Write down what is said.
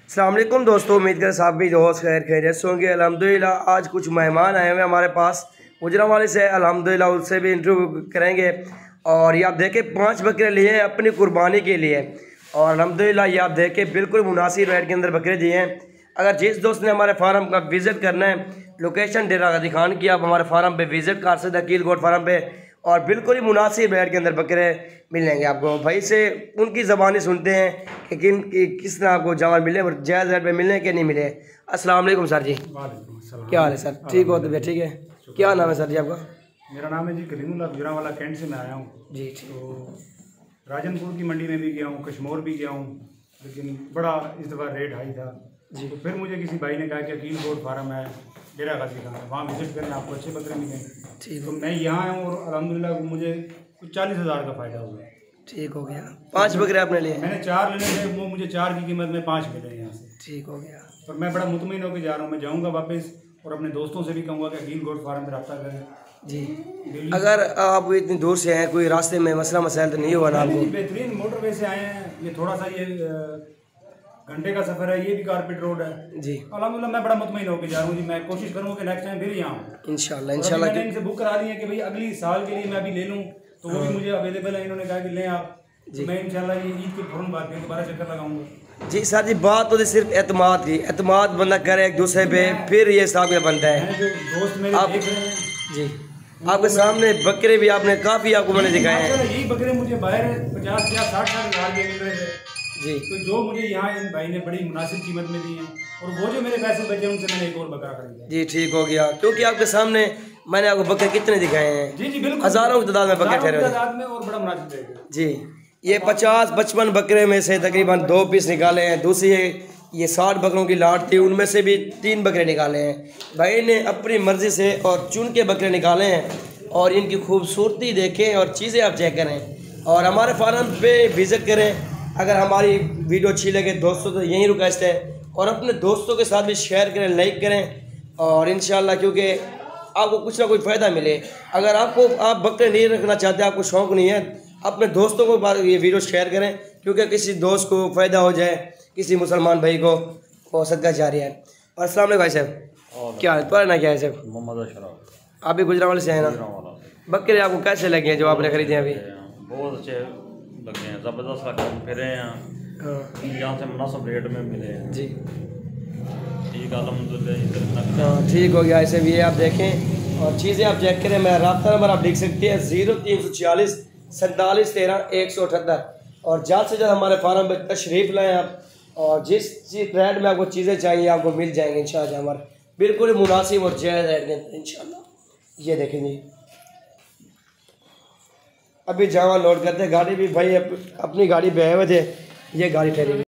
अस्सलाम वालेकुम दोस्तों, उम्मीद कर साहब भी दोस्त खैरियत से होंगे। अल्हम्दुलिल्लाह आज कुछ मेहमान आए हुए हमारे पास गुजरांवाले से। अल्हम्दुलिल्लाह उससे भी इंटरव्यू करेंगे। और ये आप देखें 5 बकरे लिए हैं अपनी कुर्बानी के लिए। और अल्हम्दुलिल्लाह ये आप देखें बिल्कुल मुनासिब रेट के अंदर बकरे दिए हैं। अगर जिस दोस्त ने हमारे फार्म का विज़िट करना है, लोकेशन डेरा गाजी खान की, आप हमारे फार्म पे विज़िट कर सकते हैं, कील गोट फार्म पे। और बिल्कुल ही मुनासिब रेट के अंदर बकरे मिलेंगे आपको। भाई से उनकी ज़बानी सुनते हैं कि किस तरह आपको जानवर मिले और जायज़ रेट पे मिले कि नहीं मिले। अस्सलाम वालेकुम सर जी। क्या हाल है सर? ठीक हो? तबीयत ठीक है? क्या नाम है सर जी आपका? मेरा नाम है जी कलीमुल्लाह। गुजरांवाला कैंट से मैं आया हूँ जी। तो राजनपुर की मंडी में भी गया हूँ, कश्मीर भी गया हूँ, लेकिन बड़ा इस दफ़ा रेट हाई था जी। तो फिर मुझे किसी भाई ने कहा कि कील गोट फार्म है डेरा गाजी खान, वहाँ विजिट करें, आपको अच्छे बकरे मिलेंगे। ठीक, तो मैं यहाँ आया हूँ और अल्हम्दुलिल्लाह मुझे कुछ 40,000 का फ़ायदा हुआ। ठीक हो गया। 5 बकरे आपने लिए? मैंने 4 लेने थे, वो मुझे 4 की कीमत में 5 मिले यहाँ से। ठीक हो गया। और मैं बड़ा मुतमईन होकर जा रहा हूँ। मैं जाऊँगा वापस और अपने दोस्तों से भी कहूँगा कि कील गोट फार्म पर रब्ता करें जी। अगर आप इतनी दूर से हैं, कोई रास्ते में मसला मसाइल तो नहीं हुआ ना आपको? बेहतरीन मोटरवे से आए हैं। ये थोड़ा सा ये घंटे का सफ़र है, ये भी कारपेट रोड है जी। अल्हम्दुलिल्लाह मैं बड़ा मुतमईन होकर जा रहा हूँ जी। मैं कोशिश करूँगा कि नेक्स्ट टाइम फिर यहाँ आऊँ इंशाल्लाह। मैंने इनसे बुक करा दी है कि भाई अगली साल के लिए मैं अभी ले लूँ, तो वो भी मुझे अवेलेबल है। इन्होंने कहा कि लें आप जी। मैं इंशाल्लाह ये ईद के फ़ौरन बाद फिर दोबारा चक्कर लगाऊंगा जी। सर जी बात तो सिर्फ एतमाद की, एतमाद बंदा करे एक दूसरे पे, फिर ये हिसाब बनता है। जो दोस्त मेरे आप देख रहे हैं जी, आपके सामने बकरे भी आपने काफ़ी आपको मैंने दिखाए हैं। यही बकरे मुझे बाहर 50 या 60 हज़ार के मिल रहे थे जी। तो जो मुझे यहाँ इन भाई ने बड़ी मुनासिब कीमत में दी है, और वो जो मेरे पैसे बचे उनसे मैंने एक और बकरा खरीदा जी। ठीक हो गया, क्योंकि आपके सामने मैंने आपको बकरे कितने दिखाए हैं जी जी बिल्कुल, हज़ारों की तादाद में बकरे ठहरे तादाद में, और बड़ा मुनासिब रेट जी। ये 50-55 बकरे में से तकरीबन 2 पीस निकाले हैं। दूसरी ये 60 बकरों की लाट थी, उनमें से भी 3 बकरे निकाले हैं। भाई ने अपनी मर्ज़ी से और चुन के बकरे निकाले हैं। और इनकी खूबसूरती देखें और चीज़ें आप चेक करें और हमारे फार्म पे विज़िट करें। अगर हमारी वीडियो अच्छी लगे दोस्तों तो यही रिक्वेस्ट है, और अपने दोस्तों के साथ भी शेयर करें, लाइक करें, और इंशाल्लाह क्योंकि आपको कुछ ना कुछ फ़ायदा मिले। अगर आप बकरे नहीं रखना चाहते, आपको शौक़ नहीं है, अपने दोस्तों को ये वीडियो शेयर करें, क्योंकि किसी दोस्त को फ़ायदा हो जाए, किसी मुसलमान भाई को सदका जारी है। और अस्सलाम वालेकुम भाई साहब, क्या तुम्हारा ना क्या है साहब? मोहम्मद अशरफ। आप भी गुजरांवाले से हैं ना? बकरे आपको कैसे लगे हैं जो आपने खरीदे हैं अभी? बहुत अच्छे लगे हैं, ज़बरदस्त लगे हैं, फिरे हैं यहाँ से मुनासिब रेट में मिले हैं जी। ठीक अल्हम्दुलिल्लाह ठीक हो गया। ऐसे भी है आप देखें और चीज़ें आप चेक करें। मेरा रब्ता नंबर आप लिख सकते हैं 0340 47 13 178। और ज़्यादा से ज़्यादा हमारे फार्म पर तशरीफ़ लाएँ आप, और जिस रेट में आपको चीज़ें चाहिए आपको मिल जाएंगी इंशाल्लाह। हमारे बिल्कुल मुनासिब और जायज़ रेट में इंशाल्लाह। ये देखें जी, अभी जावा लोड करते गाड़ी भी, भाई अपनी गाड़ी पे आए हुए थे, ये गाड़ी ठहरी।